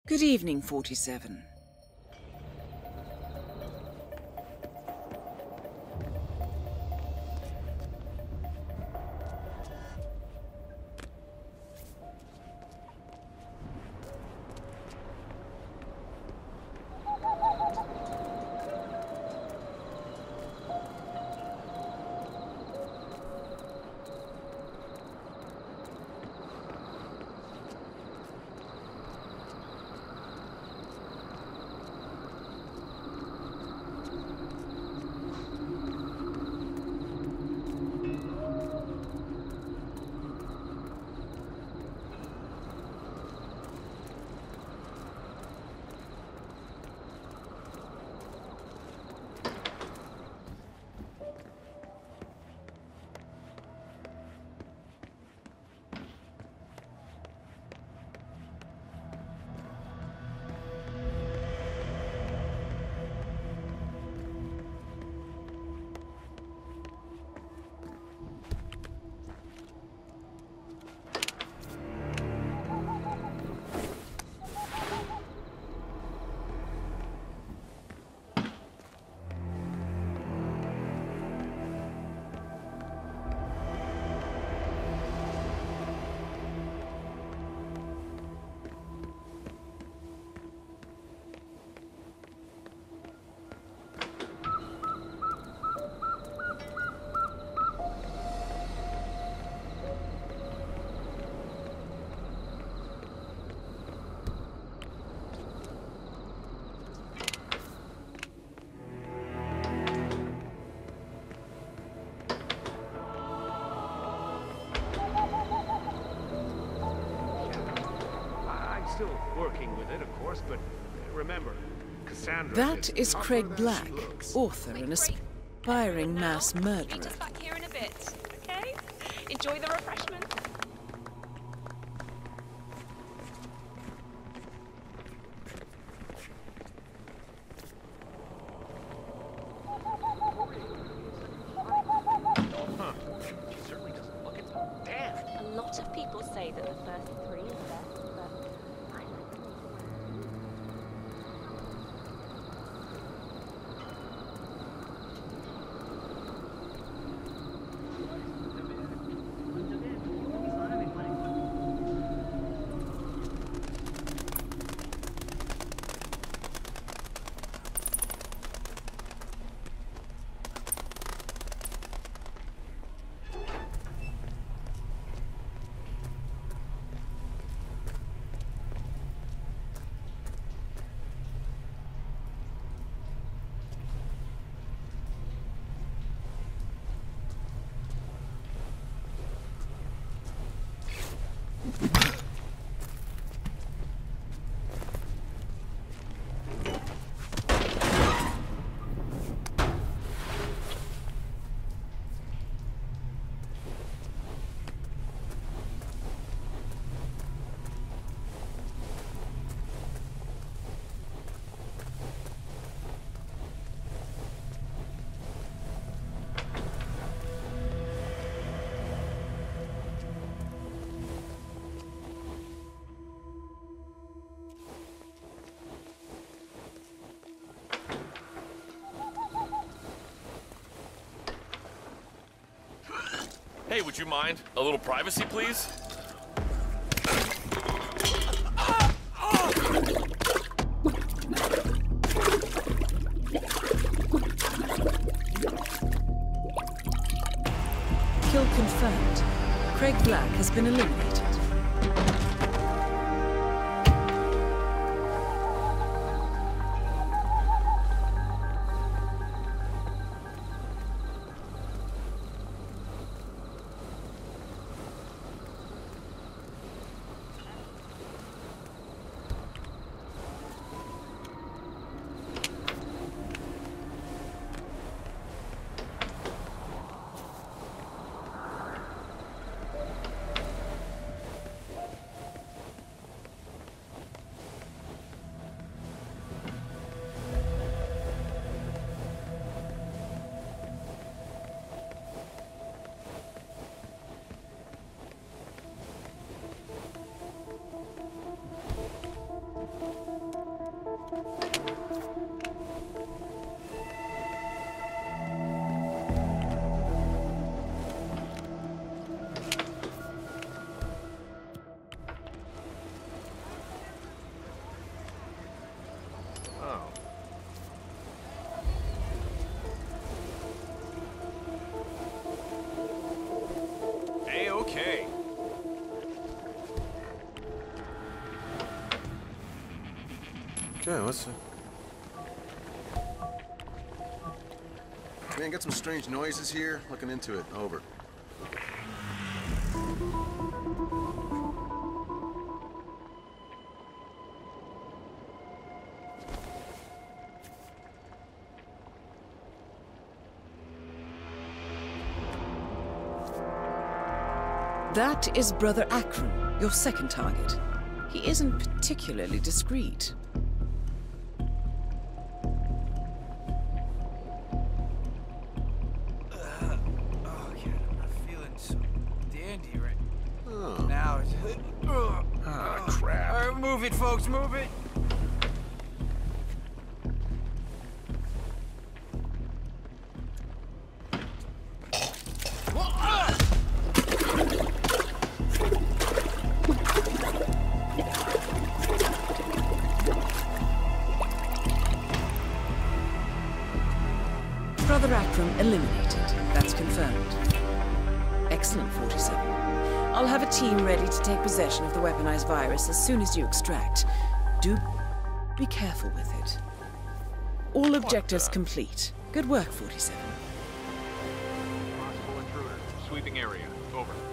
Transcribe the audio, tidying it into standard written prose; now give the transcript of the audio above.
Good evening, 47. Still working with it, of course, but remember, Cassandra... That is Craig Black, author and aspiring mass murderer. Meet us back here in a bit, okay? Enjoy the refreshment. Huh. She certainly doesn't look it. Damn! A lot of people say that the first three is best, but I like them. Hey, would you mind? A little privacy, please? Kill confirmed. Craig Black has been eliminated. Yeah, what's Man, got some strange noises here. Looking into it. Over. That is Brother Akron, your second target. He isn't particularly discreet. Oh, God, I'm not feeling so dandy right Oh. now. Crap. All right, move it, folks, move it. Brother Akron eliminated. That's confirmed. Excellent, 47. I'll have a team ready to take possession of the weaponized virus as soon as you extract. Do be careful with it. All objectives complete. Good work, 47. Possible intruder. Sweeping area. Over.